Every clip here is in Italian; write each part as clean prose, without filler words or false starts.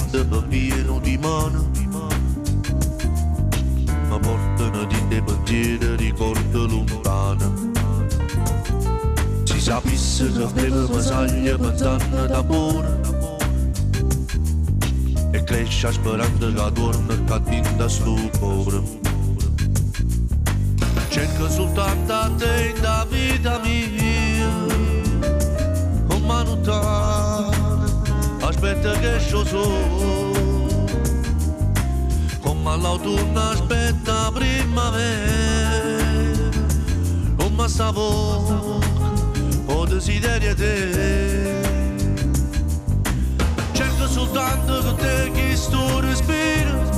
sigarette per pieno di mano, ma portano di te pensieri, ricordi lontani. Si sapesse che avevo masaglia pensando d'amore, e cresce sperando che torna e che tinta sto cuore. Cerco soltanto a te nella vita mia, un manutano, aspetta che io so, come l'autunno aspetta la primavera, come stavo, ho desiderio te. Cerco soltanto che te chi sto respiro,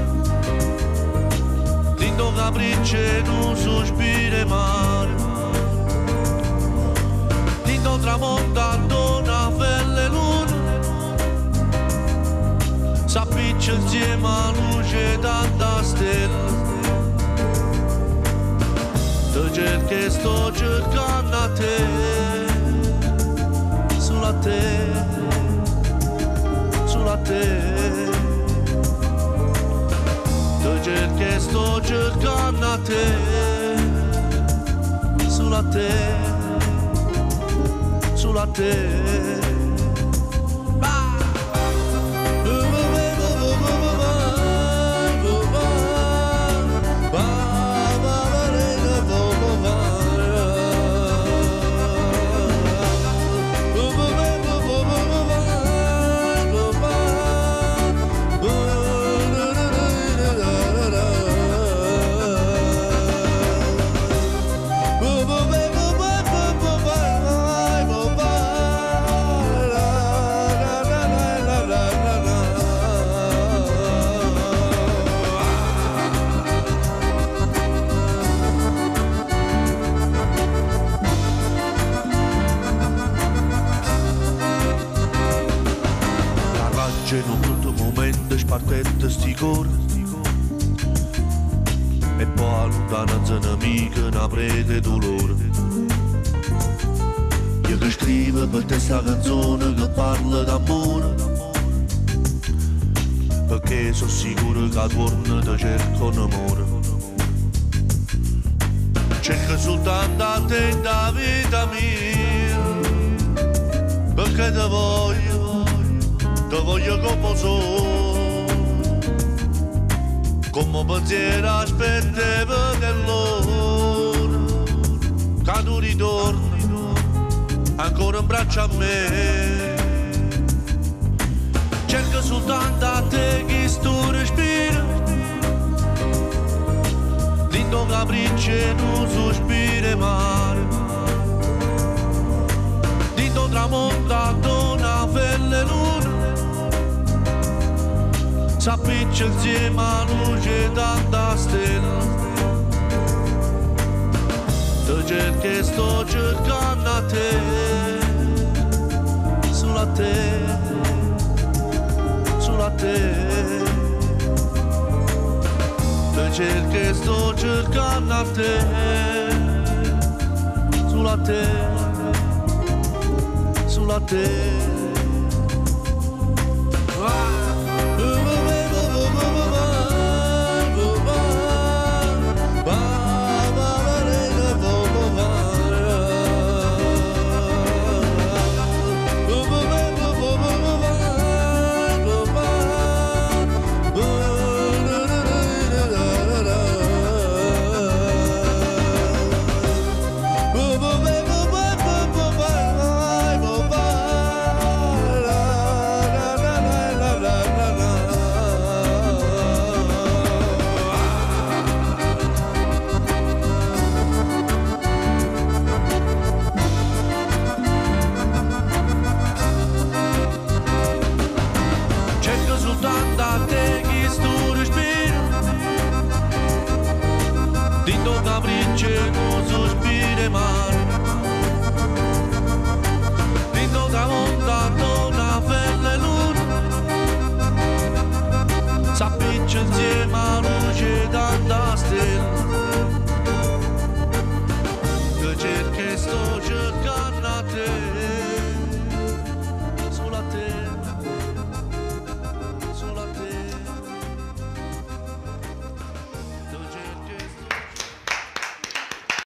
lindo capriccio non sospiro mare, lindo tramonto una bella luna, s'appiccia insieme a luce tanta stella. Te cerco sto cercando a te, sulla te, sulla te. Te cerco sto cercando a te, sulla te, sulla te. In un brutto momento spartetta sti cuore, e poi a lontananza nemica una prete dolore. Io che scrivo per te sta canzone che parla d'amore, perché sono sicuro che torna te cerco un amore. Cerco soltanto a te nella vita mia, perché te voglio come sono, come pensiero aspettavo dell'ora, che tu ritorni ancora in braccio a me. Cerco soltanto a te chi sto respiro, lindo capriccio non sospiro mare, lindo tramontato una bella luna, s'appiccia insieme a luce tanta stella. Te cerco sto cercando a te, sulla te, sulla te. Te cerco sto cercando a te, sulla te, sulla te. S'appiccia insieme a luce da